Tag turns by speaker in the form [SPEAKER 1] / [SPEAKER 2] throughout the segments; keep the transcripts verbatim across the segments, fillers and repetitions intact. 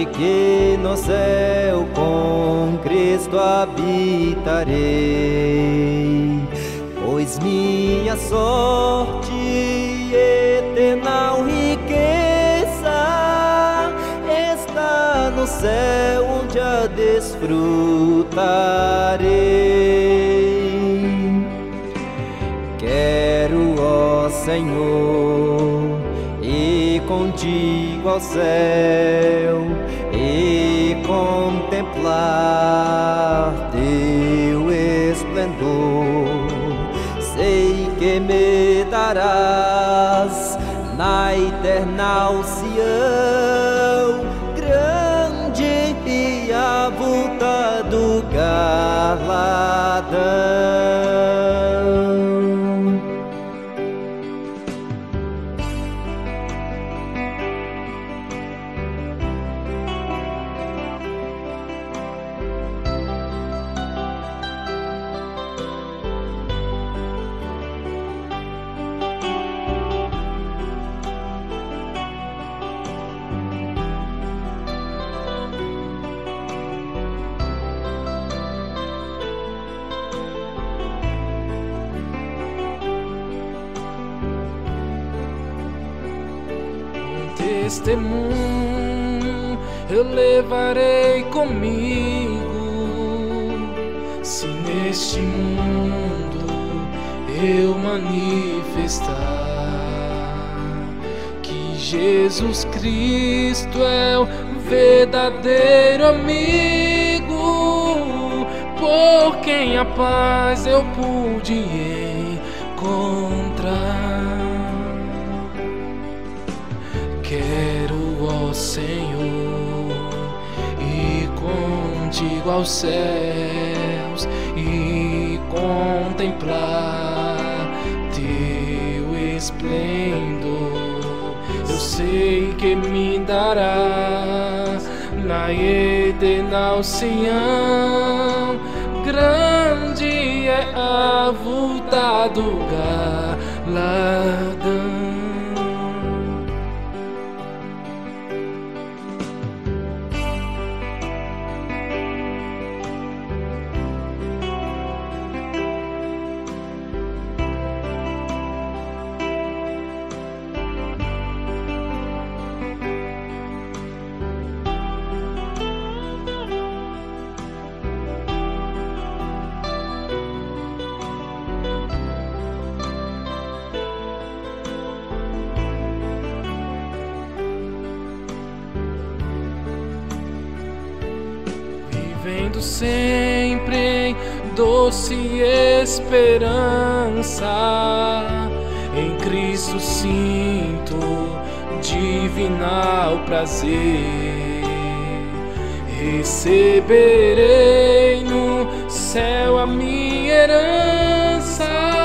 [SPEAKER 1] que no céu com Cristo habitarei, pois minha sorte eterna riqueza está no céu, onde a desfrutarei. Quero, ó Senhor, ir contigo ao céu e contemplar teu esplendor. Sei que me darás na eterna Sião grande e avultado galardão.
[SPEAKER 2] Testemunho eu levarei comigo, se neste mundo eu manifestar que Jesus Cristo é o verdadeiro amigo, por quem a paz eu pude encontrar. Quero, ó Senhor, ir contigo aos céus e contemplar teu esplendor. Eu sei que me dará na eterna Sião grande é avultado galardão. Vivendo sempre em doce esperança, em Cristo sinto divinal prazer. Receberei no céu a minha herança,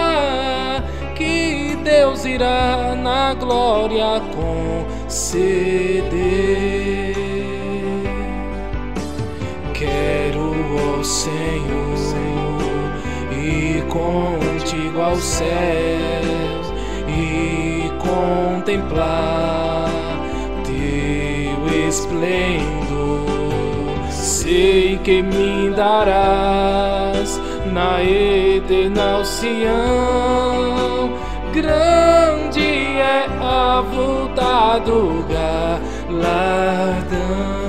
[SPEAKER 2] que Deus irá na glória conceder. Quero, ó Senhor, ir contigo aos céus e contemplar teu esplendor. Sei que me darás na eterna Sião grande é avultado galardão.